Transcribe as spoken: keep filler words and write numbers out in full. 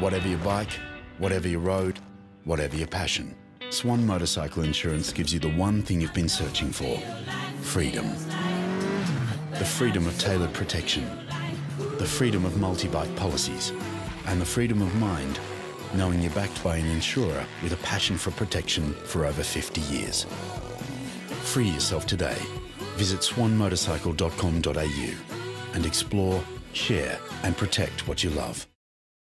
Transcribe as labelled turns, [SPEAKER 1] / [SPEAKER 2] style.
[SPEAKER 1] Whatever your bike, whatever your road, whatever your passion, Swann Motorcycle Insurance gives you the one thing you've been searching for: freedom. The freedom of tailored protection, the freedom of multi-bike policies, and the freedom of mind knowing you're backed by an insurer with a passion for protection for over fifty years. Free yourself today. Visit swan motorcycle dot com dot a u and explore, share and protect what you love.